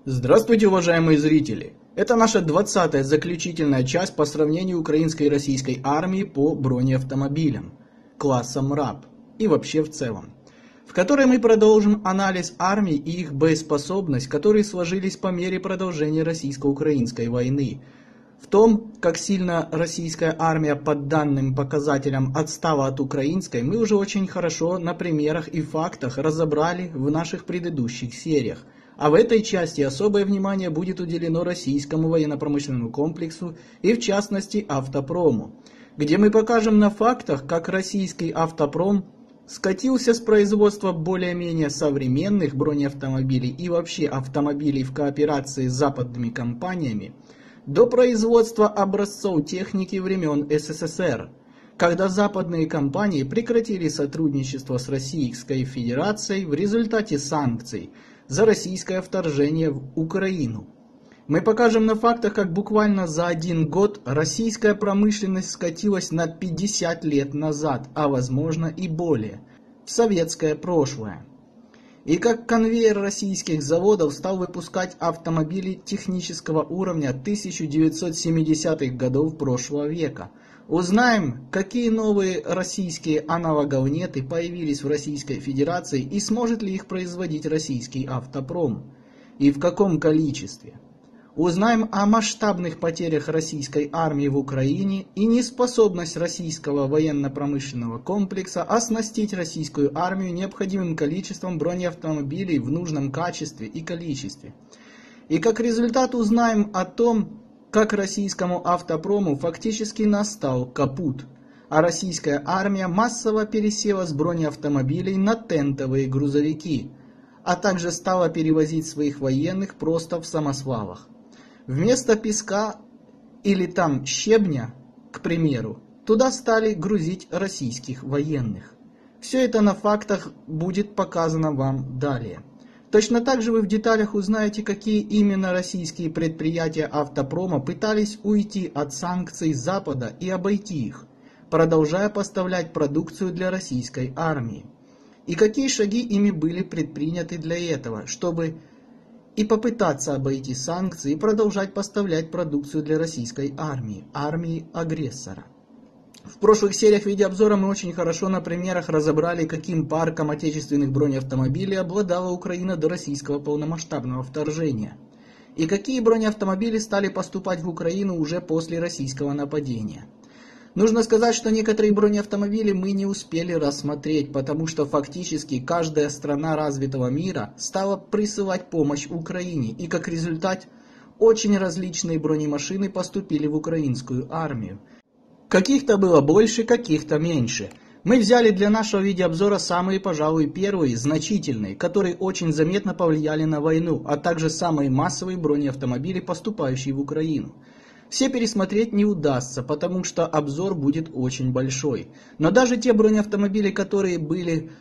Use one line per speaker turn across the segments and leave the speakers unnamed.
Здравствуйте, уважаемые зрители! Это наша 20-я заключительная часть по сравнению украинской и российской армии по бронеавтомобилям класса МРАП и вообще в целом, в которой мы продолжим анализ армий и их боеспособность, которые сложились по мере продолжения российско-украинской войны, в том, как сильно российская армия по данным показателям отстала от украинской, мы уже очень хорошо на примерах и фактах разобрали в наших предыдущих сериях. А в этой части особое внимание будет уделено российскому военно-промышленному комплексу и в частности автопрому, где мы покажем на фактах, как российский автопром скатился с производства более-менее современных бронеавтомобилей и вообще автомобилей в кооперации с западными компаниями до производства образцов техники времен СССР, когда западные компании прекратили сотрудничество с Российской Федерацией в результате санкций за российское вторжение в Украину. Мы покажем на фактах, как буквально за один год российская промышленность скатилась на 50 лет назад, а возможно и более, в советское прошлое. И как конвейер российских заводов стал выпускать автомобили технического уровня 1970-х годов прошлого века. Узнаем, какие новые российские аналоговнеты появились в Российской Федерации и сможет ли их производить российский автопром, и в каком количестве. Узнаем о масштабных потерях российской армии в Украине и неспособность российского военно-промышленного комплекса оснастить российскую армию необходимым количеством бронеавтомобилей в нужном качестве и количестве. И как результат узнаем о том, как российскому автопрому фактически настал капут, а российская армия массово пересела с бронеавтомобилей на тентовые грузовики, а также стала перевозить своих военных просто в самосвалах. Вместо песка или там щебня, к примеру, туда стали грузить российских военных. Все это на фактах будет показано вам далее. Точно так же вы в деталях узнаете, какие именно российские предприятия автопрома пытались уйти от санкций Запада и обойти их, продолжая поставлять продукцию для российской армии. И какие шаги ими были предприняты для этого, чтобы и попытаться обойти санкции и продолжать поставлять продукцию для российской армии, армии агрессора. В прошлых сериях видеообзора мы очень хорошо на примерах разобрали, каким парком отечественных бронеавтомобилей обладала Украина до российского полномасштабного вторжения, и какие бронеавтомобили стали поступать в Украину уже после российского нападения. Нужно сказать, что некоторые бронеавтомобили мы не успели рассмотреть, потому что фактически каждая страна развитого мира стала присылать помощь Украине, и как результат очень различные бронемашины поступили в украинскую армию. Каких-то было больше, каких-то меньше. Мы взяли для нашего видеообзора самые, пожалуй, первые, значительные, которые очень заметно повлияли на войну, а также самые массовые бронеавтомобили, поступающие в Украину. Все пересмотреть не удастся, потому что обзор будет очень большой. Но даже те бронеавтомобили, которые были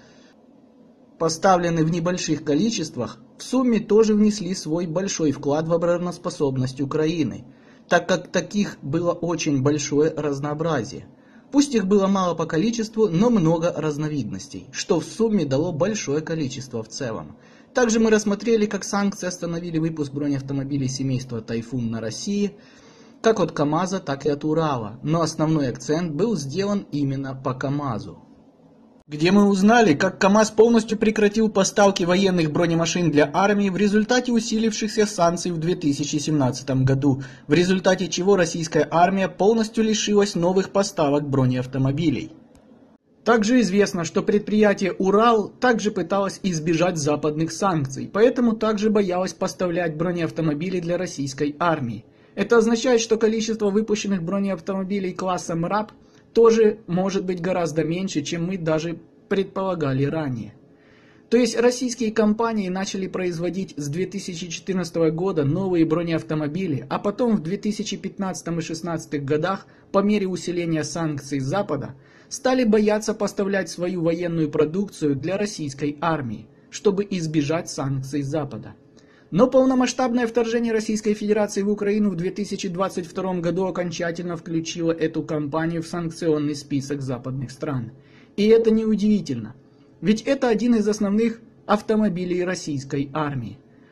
поставлены в небольших количествах, в сумме тоже внесли свой большой вклад в обороноспособность Украины, так как таких было очень большое разнообразие. Пусть их было мало по количеству, но много разновидностей, что в сумме дало большое количество в целом. Также мы рассмотрели, как санкции остановили выпуск бронеавтомобилей семейства «Тайфун» на России, как от КАМАЗа, так и от Урала, но основной акцент был сделан именно по КАМАЗу, где мы узнали, как КАМАЗ полностью прекратил поставки военных бронемашин для армии в результате усилившихся санкций в 2017 году, в результате чего российская армия полностью лишилась новых поставок бронеавтомобилей. Также известно, что предприятие «Урал» также пыталось избежать западных санкций, поэтому также боялось поставлять бронеавтомобили для российской армии. Это означает, что количество выпущенных бронеавтомобилей класса МРАП тоже может быть гораздо меньше, чем мы даже предполагали ранее. То есть российские компании начали производить с 2014 года новые бронеавтомобили, а потом в 2015 и 2016 годах, по мере усиления санкций Запада, стали бояться поставлять свою военную продукцию для российской армии, чтобы избежать санкций Запада. Но полномасштабное вторжение Российской Федерации в Украину в 2022 году окончательно включило эту кампанию в санкционный список западных стран. И это неудивительно, ведь это один из основных автомобилей российской армии.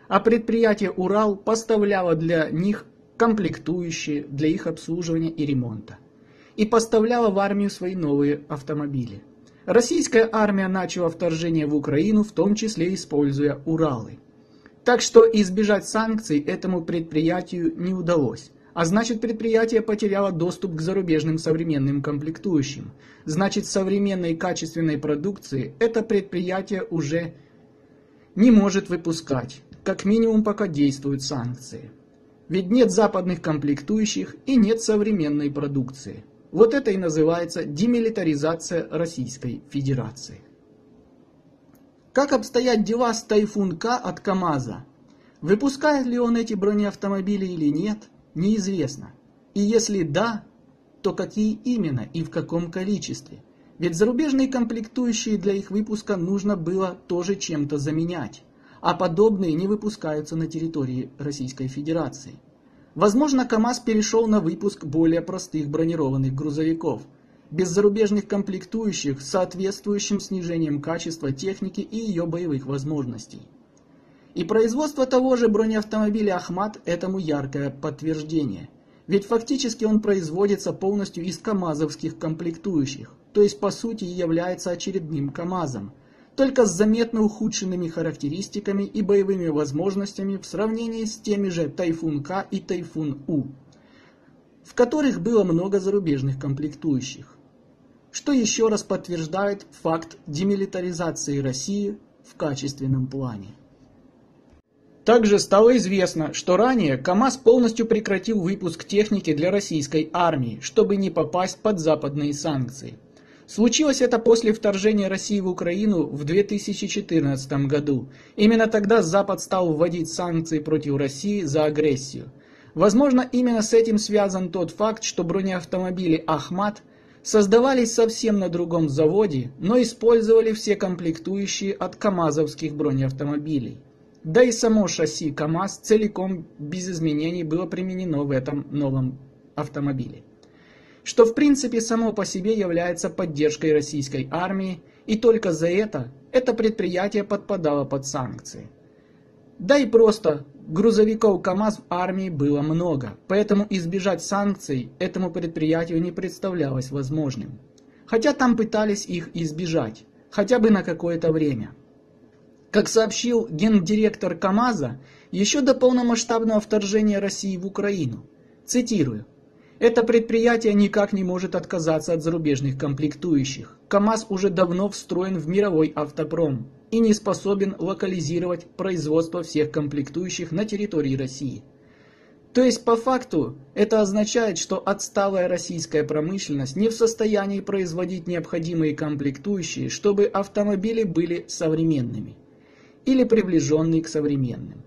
а предприятие «Урал» поставляло для них комплектующие для их обслуживания и ремонта. И поставляло в армию свои новые автомобили. Российская армия начала вторжение в Украину, в том числе используя «Уралы». Так что избежать санкций этому предприятию не удалось. А значит, предприятие потеряло доступ к зарубежным современным комплектующим. Значит, современной качественной продукции это предприятие уже не может выпускать, как минимум пока действуют санкции. Ведь нет западных комплектующих и нет современной продукции. Вот это и называется демилитаризация Российской Федерации. Как обстоят дела с Тайфун-К от КАМАЗа? Выпускает ли он эти бронеавтомобили или нет, неизвестно. И если да, то какие именно и в каком количестве? Ведь зарубежные комплектующие для их выпуска нужно было тоже чем-то заменять, а подобные не выпускаются на территории Российской Федерации. Возможно, КАМАЗ перешел на выпуск более простых бронированных грузовиков, без зарубежных комплектующих с соответствующим снижением качества техники и ее боевых возможностей. И производство того же бронеавтомобиля «Ахмат» этому яркое подтверждение. Ведь фактически он производится полностью из камазовских комплектующих, то есть по сути является очередным КАМАЗом, только с заметно ухудшенными характеристиками и боевыми возможностями в сравнении с теми же Тайфун-К и Тайфун-У, в которых было много зарубежных комплектующих. Что еще раз подтверждает факт демилитаризации России в качественном плане. Также стало известно, что ранее КАМАЗ полностью прекратил выпуск техники для российской армии, чтобы не попасть под западные санкции. Случилось это после вторжения России в Украину в 2014 году. Именно тогда Запад стал вводить санкции против России за агрессию. Возможно, именно с этим связан тот факт, что бронеавтомобили «Ахмат» создавались совсем на другом заводе, но использовали все комплектующие от камазовских бронеавтомобилей. Да и само шасси КАМАЗ целиком без изменений было применено в этом новом автомобиле. Что в принципе само по себе является поддержкой российской армии, и только за это предприятие подпадало под санкции. Да и просто грузовиков КАМАЗ в армии было много, поэтому избежать санкций этому предприятию не представлялось возможным. Хотя там пытались их избежать, хотя бы на какое-то время. Как сообщил гендиректор КАМАЗа, еще до полномасштабного вторжения России в Украину, цитирую: «Это предприятие никак не может отказаться от зарубежных комплектующих. КАМАЗ уже давно встроен в мировой автопром и не способен локализировать производство всех комплектующих на территории России». То есть по факту это означает, что отсталая российская промышленность не в состоянии производить необходимые комплектующие, чтобы автомобили были современными или приближенные к современным.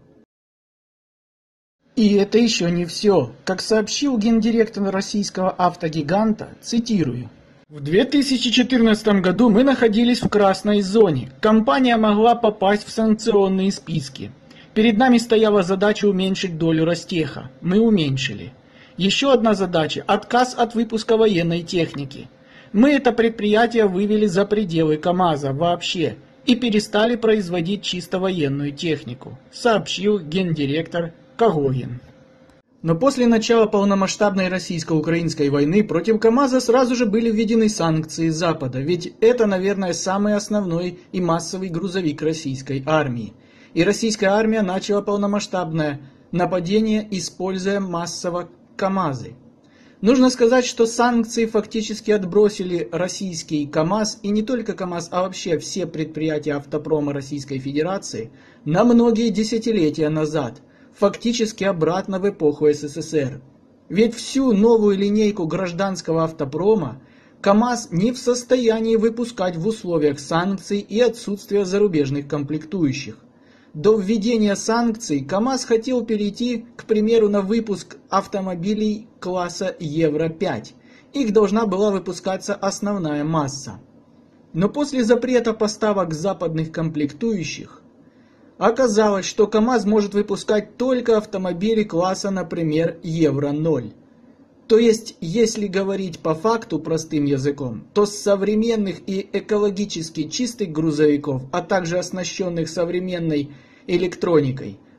И это еще не все. Как сообщил гендиректор российского автогиганта, цитирую: «В 2014 году мы находились в красной зоне. Компания могла попасть в санкционные списки. Перед нами стояла задача уменьшить долю Ростеха. Мы уменьшили. Еще одна задача – отказ от выпуска военной техники. Мы это предприятие вывели за пределы КАМАЗа вообще и перестали производить чисто военную технику», сообщил гендиректор Когогин. Но после начала полномасштабной российско-украинской войны против КАМАЗа сразу же были введены санкции Запада, ведь это, наверное, самый основной и массовый грузовик российской армии. И российская армия начала полномасштабное нападение, используя массово КАМАЗы. Нужно сказать, что санкции фактически отбросили российский КАМАЗ, и не только КАМАЗ, а вообще все предприятия автопрома Российской Федерации на многие десятилетия назад, фактически обратно в эпоху СССР. Ведь всю новую линейку гражданского автопрома КАМАЗ не в состоянии выпускать в условиях санкций и отсутствия зарубежных комплектующих. До введения санкций КАМАЗ хотел перейти, к примеру, на выпуск автомобилей класса Евро-5. Их должна была выпускаться основная масса. Но после запрета поставок западных комплектующих оказалось, что КАМАЗ может выпускать только автомобили класса, например, Евро-0. То есть, если говорить по факту простым языком, то с современных и экологически чистых грузовиков, а также оснащенных современной электроникой,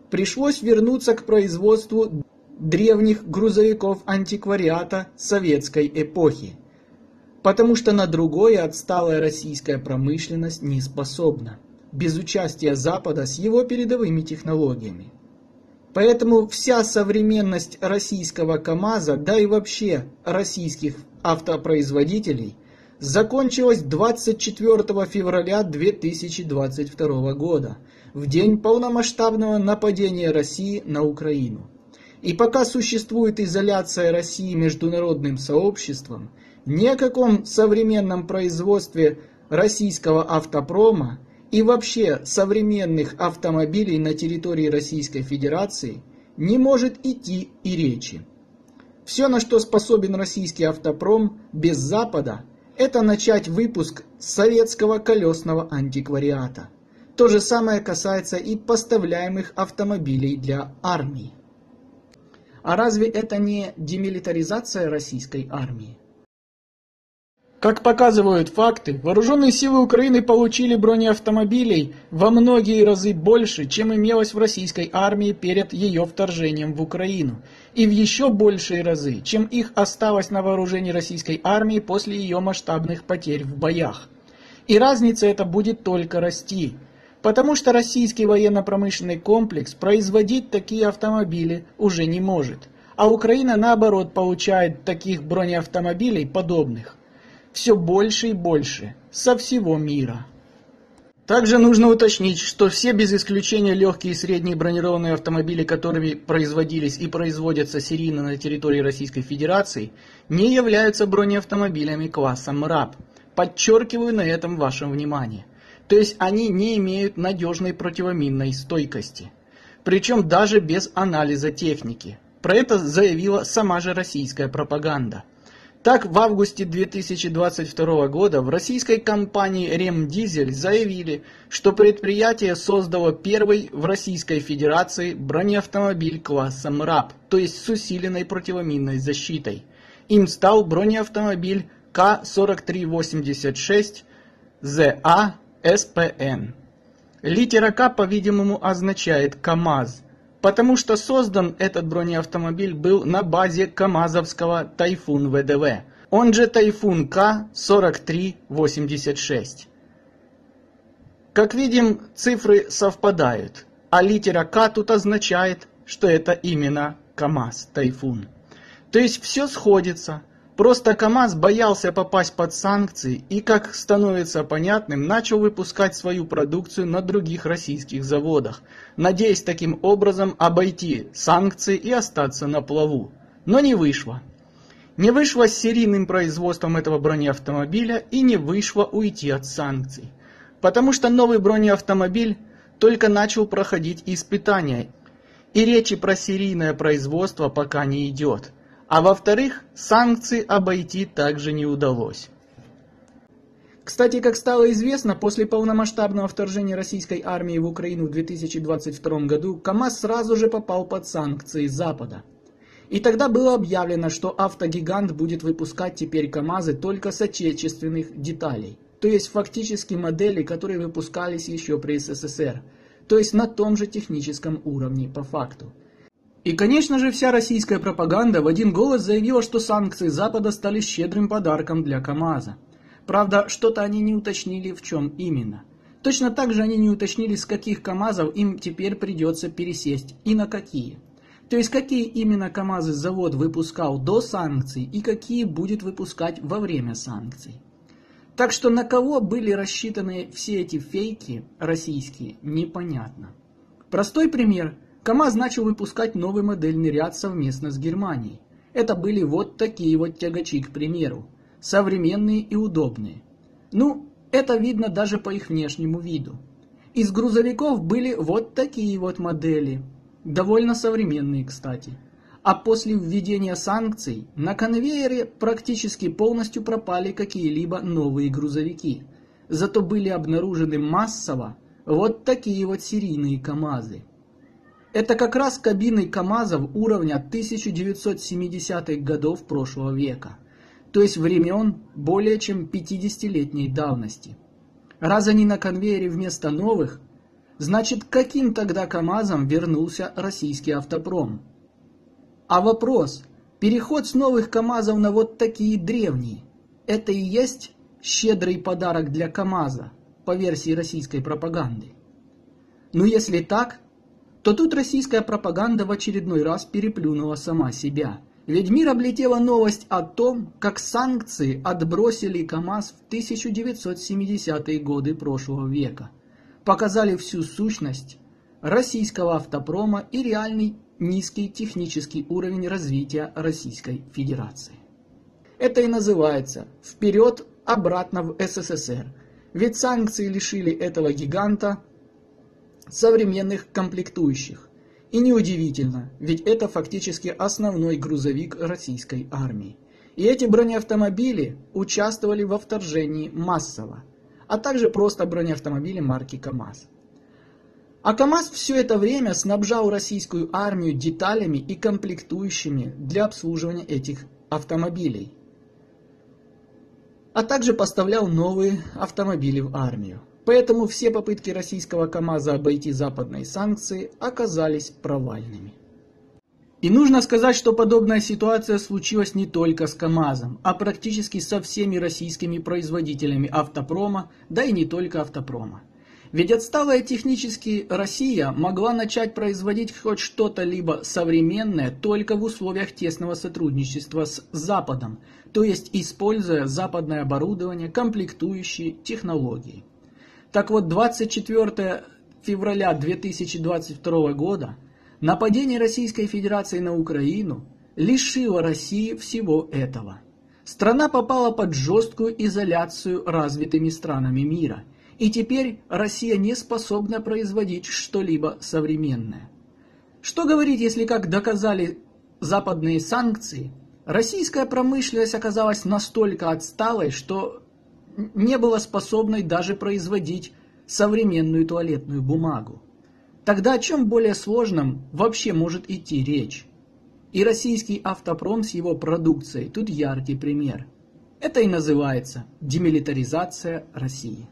пришлось вернуться к производству древних грузовиков антиквариата советской эпохи, потому что на другое отсталая российская промышленность не способна, без участия Запада с его передовыми технологиями. Поэтому вся современность российского КАМАЗа, да и вообще российских автопроизводителей, закончилась 24 февраля 2022 года, в день полномасштабного нападения России на Украину. И пока существует изоляция России международным сообществом, ни о каком современном производстве российского автопрома и вообще современных автомобилей на территории Российской Федерации не может идти и речи. Все, на что способен российский автопром без Запада, это начать выпуск советского колесного антиквариата. То же самое касается и поставляемых автомобилей для армии. А разве это не демилитаризация российской армии? Как показывают факты, вооруженные силы Украины получили бронеавтомобилей во многие разы больше, чем имелось в российской армии перед ее вторжением в Украину, и в еще большие разы, чем их осталось на вооружении российской армии после ее масштабных потерь в боях. И разница эта будет только расти, потому что российский военно-промышленный комплекс производить такие автомобили уже не может, а Украина наоборот получает таких бронеавтомобилей подобных все больше и больше, со всего мира. Также нужно уточнить, что все без исключения легкие и средние бронированные автомобили, которыми производились и производятся серийно на территории Российской Федерации, не являются бронеавтомобилями классом РАП. Подчеркиваю на этом ваше внимание. То есть они не имеют надежной противоминной стойкости. Причем даже без анализа техники. Про это заявила сама же российская пропаганда. Так, в августе 2022 года в российской компании «Ремдизель» заявили, что предприятие создало первый в Российской Федерации бронеавтомобиль класса МРАП, то есть с усиленной противоминной защитой. Им стал бронеавтомобиль К-4386ЗА СПН. Литера К, по-видимому, означает КАМАЗ, потому что создан этот бронеавтомобиль был на базе КАМАЗовского Тайфун ВДВ, он же Тайфун К-4386. Как видим, цифры совпадают, а литера К тут означает, что это именно КАМАЗ Тайфун. То есть все сходится. Просто КАМАЗ боялся попасть под санкции и, как становится понятным, начал выпускать свою продукцию на других российских заводах, надеясь таким образом обойти санкции и остаться на плаву. Но не вышло. Не вышло с серийным производством этого бронеавтомобиля и не вышло уйти от санкций. Потому что новый бронеавтомобиль только начал проходить испытания, и речи про серийное производство пока не идет. А во-вторых, санкции обойти также не удалось. Кстати, как стало известно, после полномасштабного вторжения российской армии в Украину в 2022 году КАМАЗ сразу же попал под санкции Запада. И тогда было объявлено, что автогигант будет выпускать теперь КАМАЗы только с отечественных деталей. То есть фактически модели, которые выпускались еще при СССР. То есть на том же техническом уровне по факту. И, конечно же, вся российская пропаганда в один голос заявила, что санкции Запада стали щедрым подарком для КАМАЗа. Правда, что-то они не уточнили, в чем именно. Точно так же они не уточнили, с каких КАМАЗов им теперь придется пересесть и на какие. То есть, какие именно КАМАЗы завод выпускал до санкций и какие будет выпускать во время санкций. Так что на кого были рассчитаны все эти фейки российские, непонятно. Простой пример. КАМАЗ начал выпускать новый модельный ряд совместно с Германией. Это были вот такие вот тягачи, к примеру. Современные и удобные. Ну, это видно даже по их внешнему виду. Из грузовиков были вот такие вот модели. Довольно современные, кстати. А после введения санкций на конвейере практически полностью пропали какие-либо новые грузовики. Зато были обнаружены массово вот такие вот серийные КАМАЗы. Это как раз кабины КАМАЗов уровня 1970-х годов прошлого века, то есть времен более чем 50-летней давности. Раз они на конвейере вместо новых, Значит, каким тогда КАМАЗом вернулся российский автопром? А вопрос, переход с новых КАМАЗов на вот такие древние, это и есть щедрый подарок для КАМАЗа, по версии российской пропаганды? Ну если так, то тут российская пропаганда в очередной раз переплюнула сама себя. Ведь мир облетела новость о том, как санкции отбросили КАМАЗ в 1970-е годы прошлого века. Показали всю сущность российского автопрома и реальный низкий технический уровень развития Российской Федерации. Это и называется «вперед, обратно в СССР». Ведь санкции лишили этого гиганта современных комплектующих. И неудивительно, ведь это фактически основной грузовик российской армии. И эти бронеавтомобили участвовали во вторжении массово, а также просто бронеавтомобили марки КАМАЗ. А КАМАЗ все это время снабжал российскую армию деталями и комплектующими для обслуживания этих автомобилей, а также поставлял новые автомобили в армию. Поэтому все попытки российского КАМАЗа обойти западные санкции оказались провальными. И нужно сказать, что подобная ситуация случилась не только с КАМАЗом, а практически со всеми российскими производителями автопрома, да и не только автопрома. Ведь отсталая технически Россия могла начать производить хоть что-то либо современное только в условиях тесного сотрудничества с Западом, то есть используя западное оборудование, комплектующие, технологии. Так вот, 24 февраля 2022 года нападение Российской Федерации на Украину лишило России всего этого. Страна попала под жесткую изоляцию развитыми странами мира, и теперь Россия не способна производить что-либо современное. Что говорить, если, как доказали западные санкции, российская промышленность оказалась настолько отсталой, что не была способной даже производить современную туалетную бумагу. Тогда о чем более сложном вообще может идти речь? И российский автопром с его продукцией тут яркий пример. Это и называется демилитаризация России.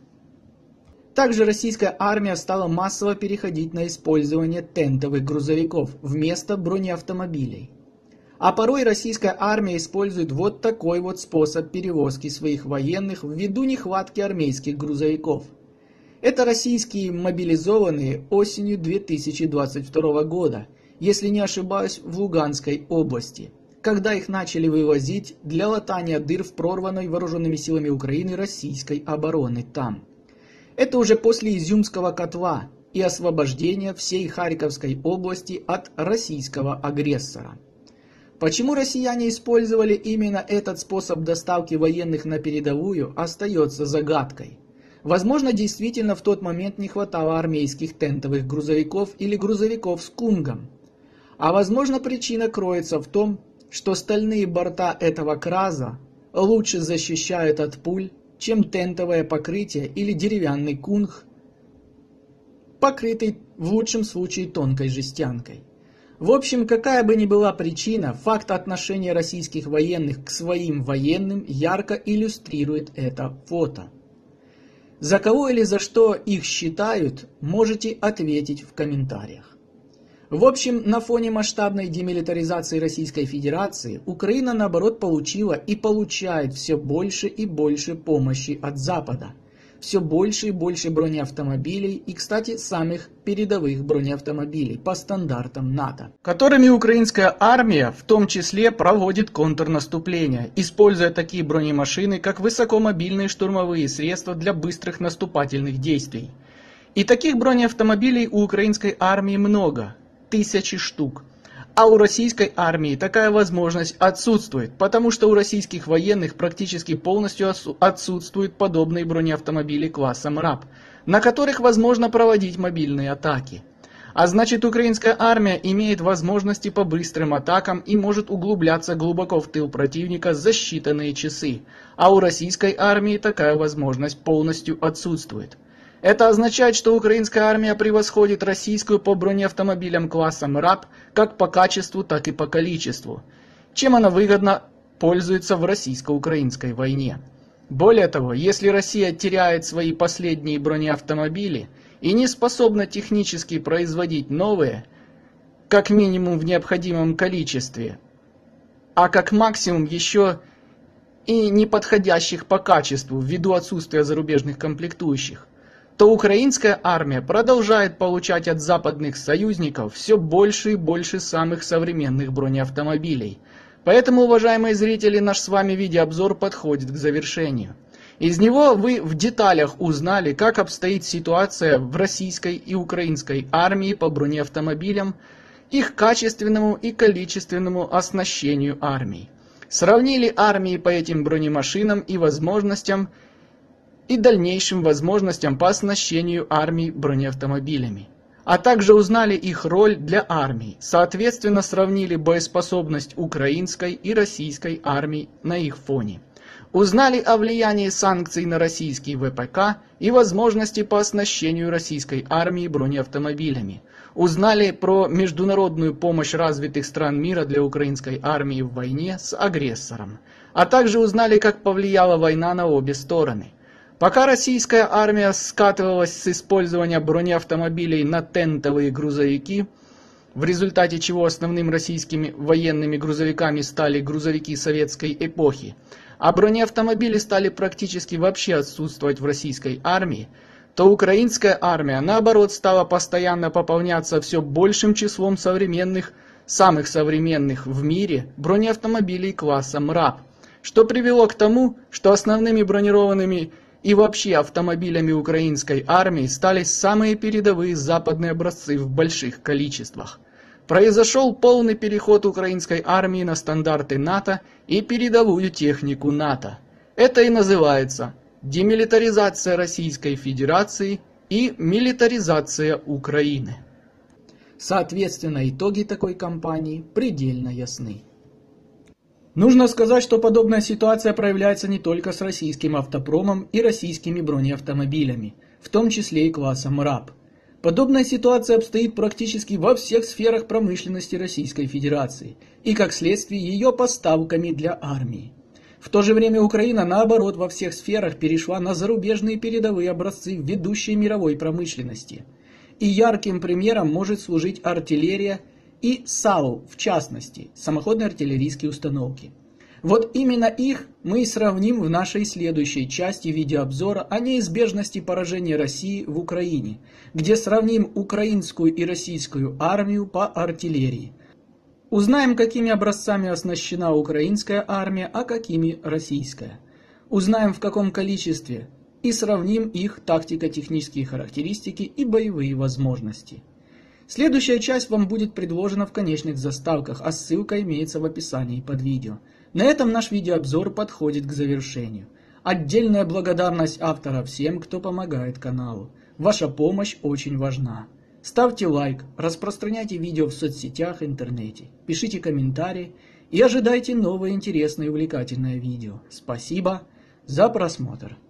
Также российская армия стала массово переходить на использование тентовых грузовиков вместо бронеавтомобилей. А порой российская армия использует вот такой вот способ перевозки своих военных ввиду нехватки армейских грузовиков. Это российские мобилизованные осенью 2022 года, если не ошибаюсь, в Луганской области, когда их начали вывозить для латания дыр в прорванной вооруженными силами Украины российской обороны там. Это уже после Изюмского котла и освобождения всей Харьковской области от российского агрессора. Почему россияне использовали именно этот способ доставки военных на передовую, остается загадкой. Возможно, действительно в тот момент не хватало армейских тентовых грузовиков или грузовиков с кунгом. А возможно, причина кроется в том, что стальные борта этого КРАЗа лучше защищают от пуль, чем тентовое покрытие или деревянный кунг, покрытый в лучшем случае тонкой жестянкой. В общем, какая бы ни была причина, факт отношения российских военных к своим военным ярко иллюстрирует это фото. За кого или за что их считают, можете ответить в комментариях. В общем, на фоне масштабной демилитаризации Российской Федерации, Украина, наоборот, получила и получает все больше и больше помощи от Запада. Все больше и больше бронеавтомобилей и, кстати, самых передовых бронеавтомобилей по стандартам НАТО, которыми украинская армия в том числе проводит контрнаступление, используя такие бронемашины, как высокомобильные штурмовые средства для быстрых наступательных действий. И таких бронеавтомобилей у украинской армии много, тысячи штук. А у российской армии такая возможность отсутствует, потому что у российских военных практически полностью отсутствуют подобные бронеавтомобили класса МРАП, на которых возможно проводить мобильные атаки. А значит, украинская армия имеет возможности по быстрым атакам и может углубляться глубоко в тыл противника за считанные часы, а у российской армии такая возможность полностью отсутствует. Это означает, что украинская армия превосходит российскую по бронеавтомобилям класса МРАП как по качеству, так и по количеству, чем она выгодно пользуется в российско-украинской войне. Более того, если Россия теряет свои последние бронеавтомобили и не способна технически производить новые, как минимум в необходимом количестве, а как максимум еще и не подходящих по качеству ввиду отсутствия зарубежных комплектующих, то украинская армия продолжает получать от западных союзников все больше и больше самых современных бронеавтомобилей. Поэтому, уважаемые зрители, наш с вами видеообзор подходит к завершению. Из него вы в деталях узнали, как обстоит ситуация в российской и украинской армии по бронеавтомобилям, их качественному и количественному оснащению армий. Сравнили армии по этим бронемашинам и возможностям, и дальнейшим возможностям по оснащению армий бронеавтомобилями. А также узнали их роль для армий, соответственно сравнили боеспособность украинской и российской армий на их фоне. Узнали о влиянии санкций на российский ВПК и возможности по оснащению российской армии бронеавтомобилями. Узнали про международную помощь развитых стран мира для украинской армии в войне с агрессором. А также узнали, как повлияла война на обе стороны. Пока российская армия скатывалась с использования бронеавтомобилей на тентовые грузовики, в результате чего основными российскими военными грузовиками стали грузовики советской эпохи, а бронеавтомобили стали практически вообще отсутствовать в российской армии, то украинская армия, наоборот, стала постоянно пополняться все большим числом современных, самых современных в мире бронеавтомобилей класса МРАП, что привело к тому, что основными бронированными и вообще автомобилями украинской армии стали самые передовые западные образцы в больших количествах. Произошел полный переход украинской армии на стандарты НАТО и передовую технику НАТО. Это и называется демилитаризация Российской Федерации и милитаризация Украины. Соответственно, итоги такой кампании предельно ясны. Нужно сказать, что подобная ситуация проявляется не только с российским автопромом и российскими бронеавтомобилями, в том числе и классом РАП. Подобная ситуация обстоит практически во всех сферах промышленности Российской Федерации и, как следствие, ее поставками для армии. В то же время Украина, наоборот, во всех сферах перешла на зарубежные передовые образцы ведущей мировой промышленности. И ярким примером может служить артиллерия и САУ, в частности, самоходные артиллерийские установки. Вот именно их мы и сравним в нашей следующей части видеообзора о неизбежности поражения России в Украине, где сравним украинскую и российскую армию по артиллерии. Узнаем, какими образцами оснащена украинская армия, а какими российская. Узнаем, в каком количестве, и сравним их тактико-технические характеристики и боевые возможности. Следующая часть вам будет предложена в конечных заставках, а ссылка имеется в описании под видео. На этом наш видеообзор подходит к завершению. Отдельная благодарность автора всем, кто помогает каналу. Ваша помощь очень важна. Ставьте лайк, распространяйте видео в соцсетях, интернете, пишите комментарии и ожидайте новое интересное и увлекательное видео. Спасибо за просмотр.